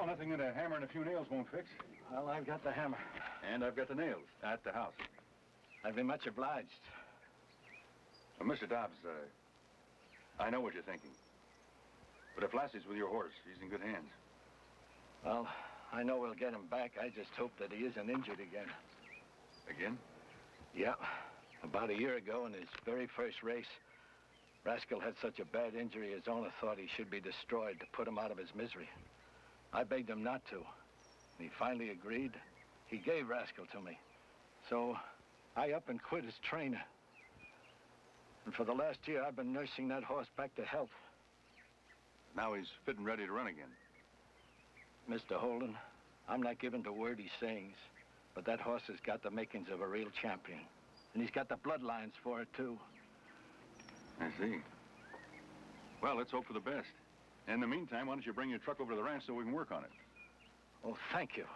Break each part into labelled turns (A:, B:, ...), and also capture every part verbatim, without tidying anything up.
A: nothing that a hammer and a few nails won't fix.
B: Well, I've got the hammer.
A: And I've got the nails at the house.
B: I'd be much obliged.
A: Well, Mister Dobbs, uh, I know what you're thinking. But if Lassie's with your horse, he's in good hands.
B: Well, I know we'll get him back. I just hope that he isn't injured again.
A: Again?
B: Yeah. About a year ago, in his very first race, Rascal had such a bad injury, his owner thought he should be destroyed to put him out of his misery. I begged him not to. And he finally agreed. He gave Rascal to me. So I up and quit as trainer. And for the last year, I've been nursing that horse back to health.
A: Now he's fit and ready to run again.
B: Mister Holden, I'm not given to wordy sayings, but that horse has got the makings of a real champion. And he's got the bloodlines for it, too.
A: I see. Well, let's hope for the best. In the meantime, why don't you bring your truck over to the ranch so we can work on it?
B: Oh, thank you.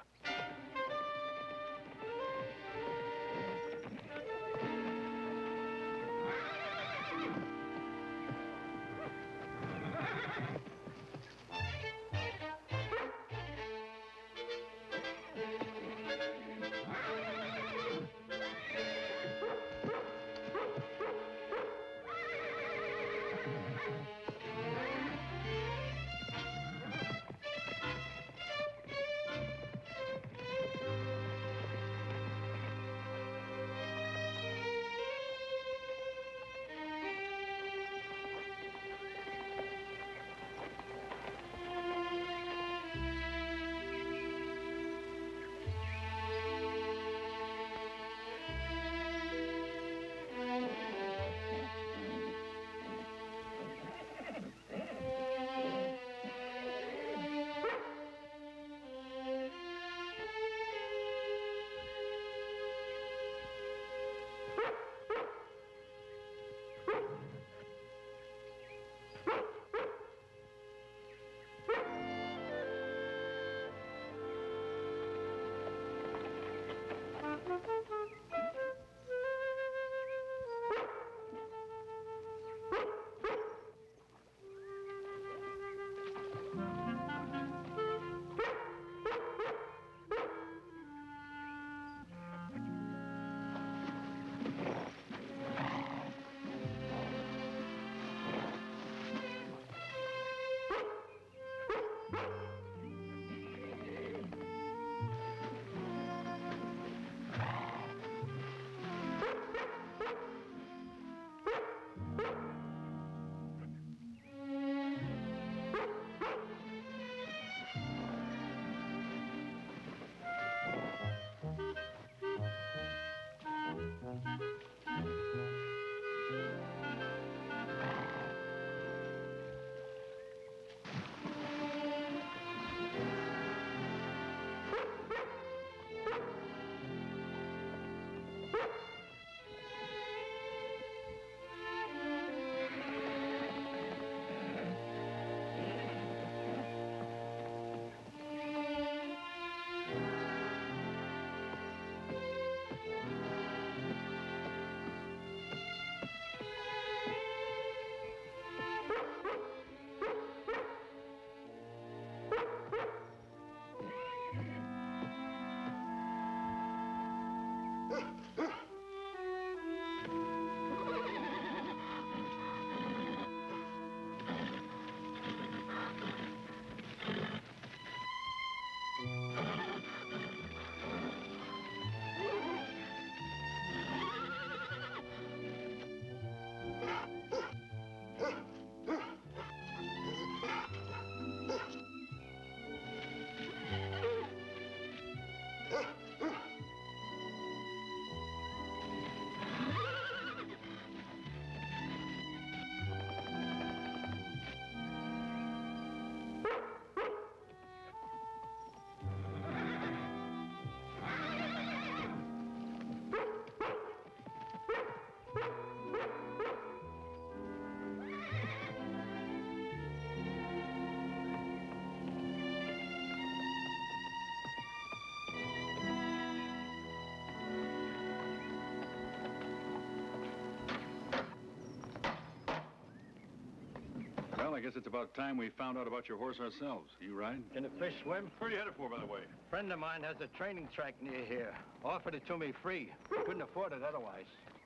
A: Well, I guess it's about time we found out about your horse ourselves. You ride?
B: Can the fish swim?
A: Where are you headed for, by the way?
B: A friend of mine has a training track near here. Offered it to me free. Couldn't afford it otherwise.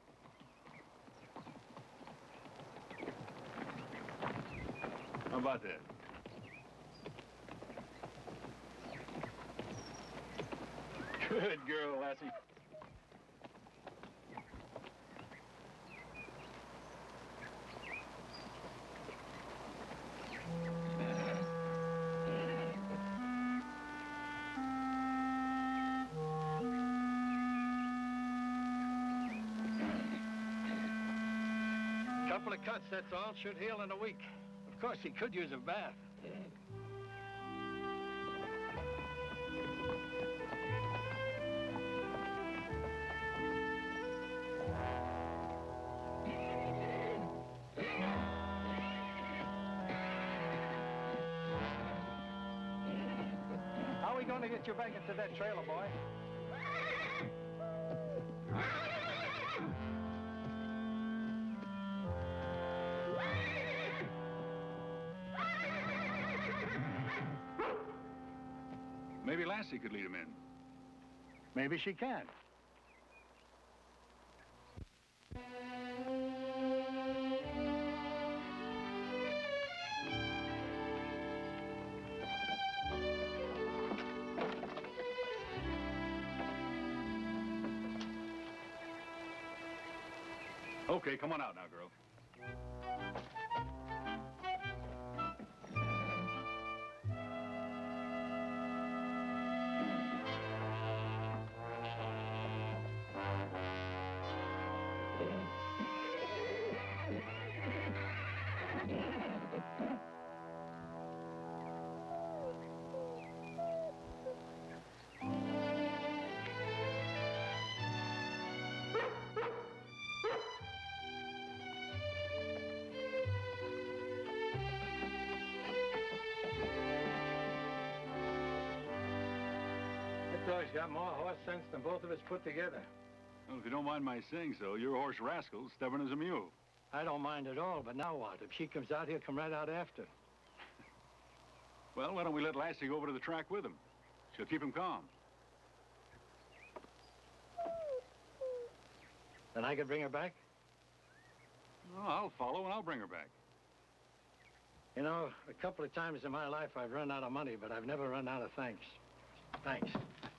A: How about that? Good girl, Lassie.
B: Couple of cuts, that's all. Should heal in a week. Of course, he could use a bath. How are we going to get you back into that trailer, boy?
A: Maybe Lassie could lead him in.
B: Maybe she can.
A: Okay, come on out now, girl.
B: That dog's got more horse sense than both of us put together.
A: Well, if you don't mind my saying so, your horse Rascal's stubborn as a mule.
B: I don't mind at all, but now what? If she comes out, he'll come right out after.
A: Well, why don't we let Lassie go over to the track with him? She'll keep him calm.
B: Then I could bring her back?
A: Well, I'll follow and I'll bring her back.
B: You know, a couple of times in my life I've run out of money, but I've never run out of thanks. Thanks.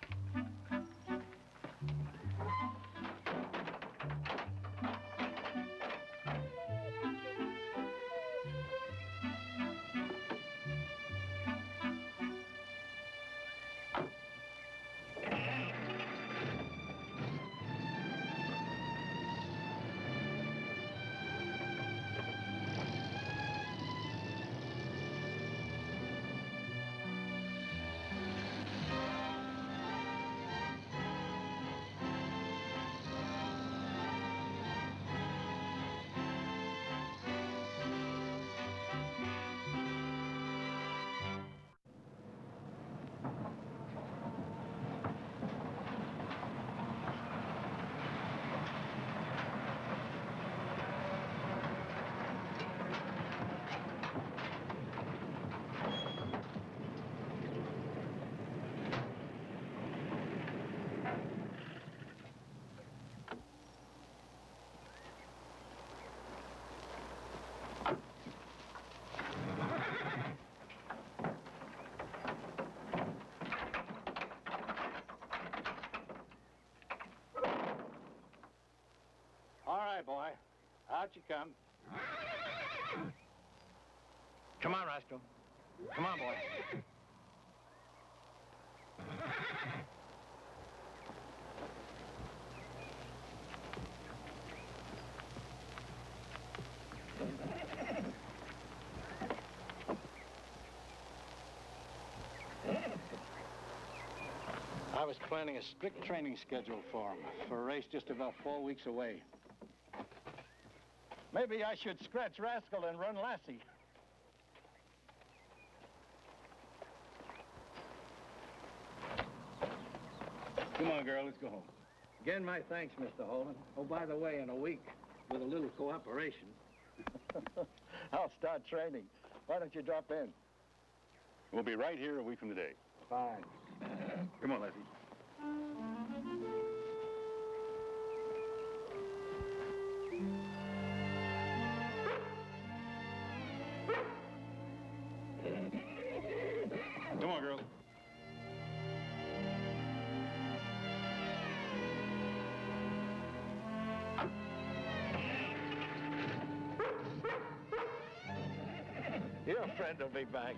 B: All right, boy. Out you come. Come on, Rascal. Come on, boy. I was planning a strict training schedule for him, for a race just about four weeks away. Maybe I should scratch Rascal and run Lassie.
A: Come on, girl, let's go home.
B: Again, my thanks, Mister Holden. Oh, by the way, in a week, with a little cooperation, I'll start training. Why don't you drop in?
A: We'll be right here a week from today.
B: Fine.
A: Come on, Lassie. Come on, girls.
B: Your friend will be back.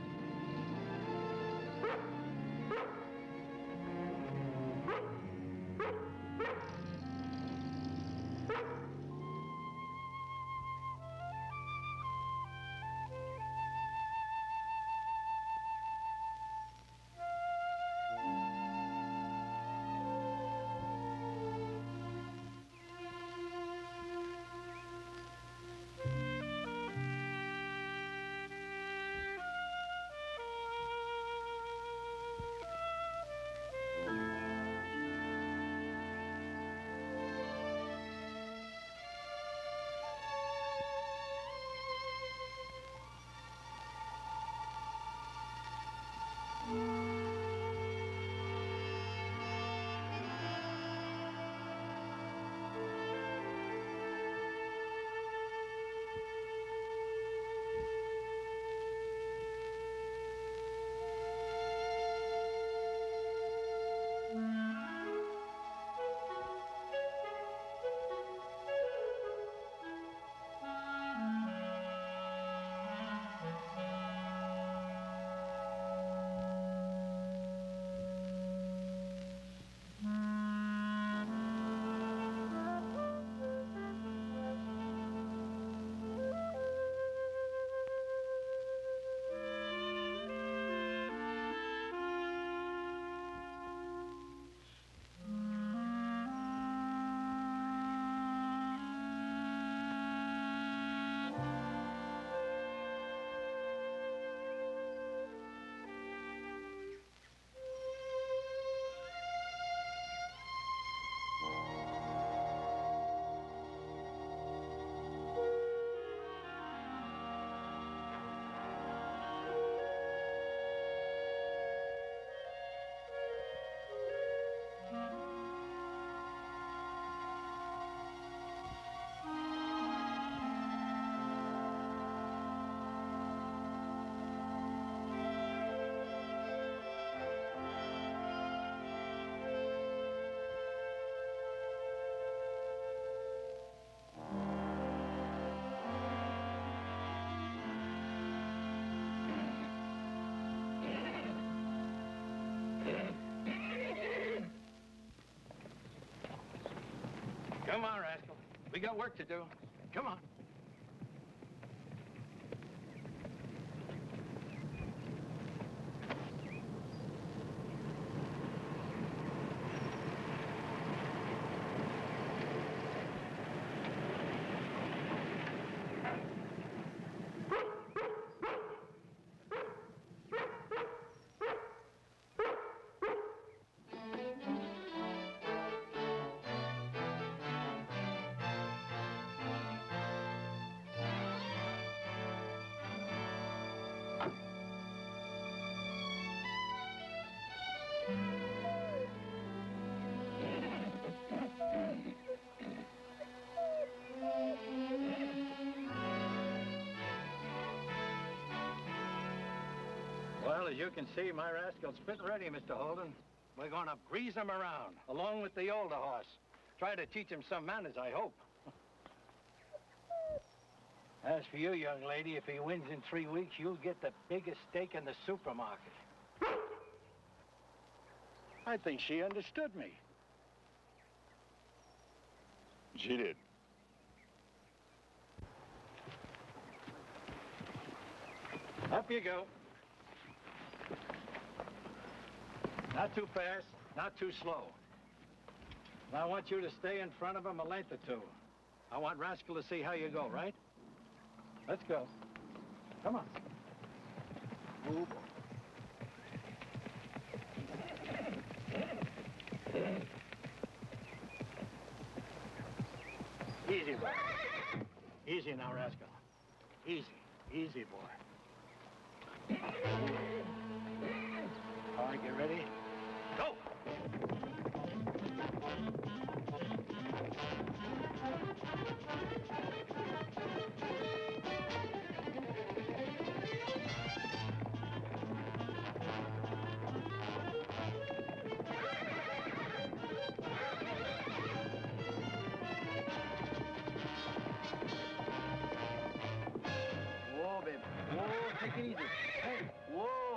B: Come on, rascal. We got work to do. Come on. Well, as you can see, my rascal's fit and ready, Mister Holden. We're going to breeze him around, along with the older horse. Try to teach him some manners, I hope. As for you, young lady, if he wins in three weeks, you'll get the biggest steak in the supermarket.
C: I think she understood me.
A: She did.
B: Up you go. Not too fast, not too slow. And I want you to stay in front of him a length or two. I want Rascal to see how you go, right? Let's go. Come on. Move. Easy, boy. Easy now, Rascal. Easy. Easy, boy.
C: All right, get ready. Go!
D: Whoa, baby. Whoa, take it easy. Hey, whoa.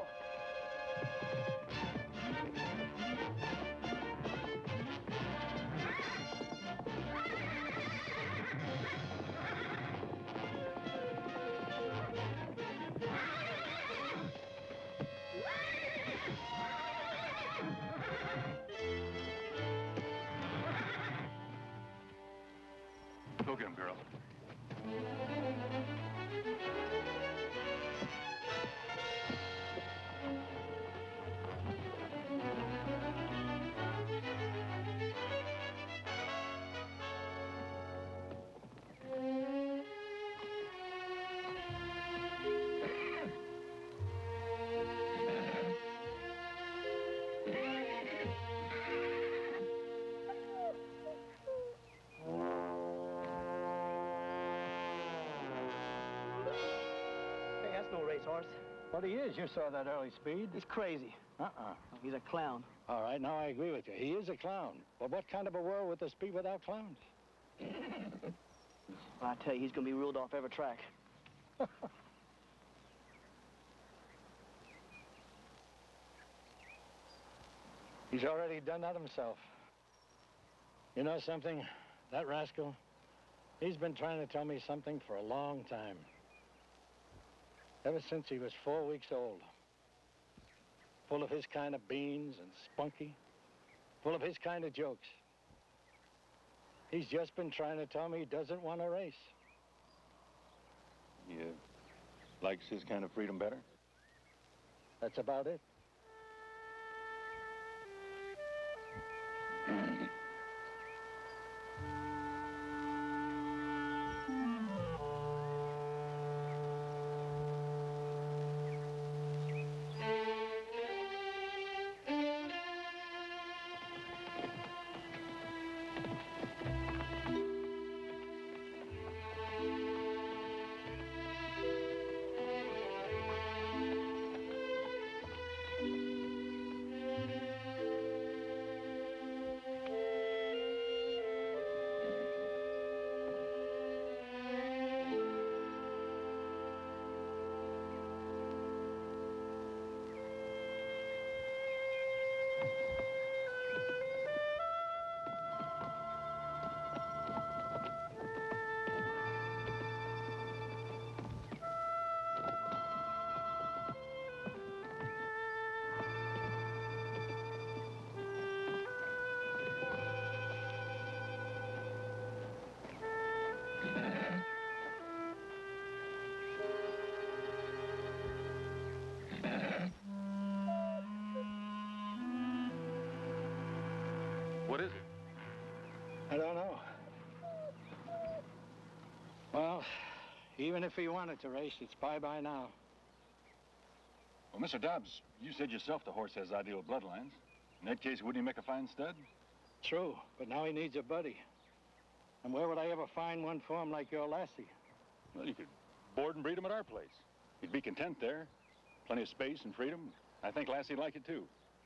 A: Go get him, girl.
D: Hey, that's no racehorse.
C: What he is, you saw that early speed.
D: He's crazy.
C: Uh-uh.
D: He's a clown.
C: All right, now I agree with you. He is a clown. But what kind of a world would this be without clowns?
D: I tell you, he's gonna be ruled off every track.
C: He's already done that himself. You know something? That rascal, he's been trying to tell me something for a long time. Ever since he was four weeks old. Full of his kind of beans and spunky. Full of his kind of jokes. He's just been trying to tell me he doesn't want to race.
A: He uh, likes his kind of freedom better?
C: That's about it.
A: What is it?
C: I don't know. Well, even if he wanted to race, it's bye-bye now.
A: Well, Mister Dobbs, you said yourself the horse has ideal bloodlines. In that case, wouldn't he make a fine stud?
C: True, but now he needs a buddy. And where would I ever find one for him like your Lassie?
A: Well, you could board and breed him at our place. He'd be content there. Plenty of space and freedom. I think Lassie'd like it, too.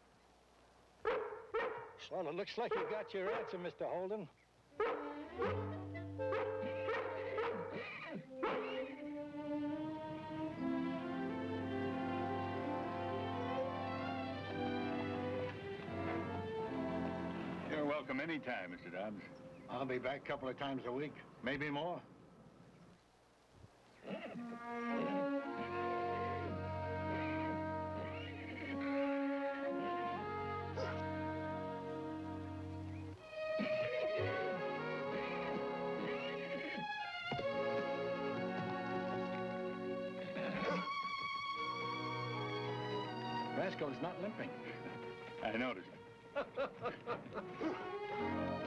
C: Well, it looks like you got your answer, Mister Holden.
A: You're welcome anytime, Mister Dobbs.
C: I'll be back a couple of times a week, maybe more. Rascal's not limping.
A: I noticed it.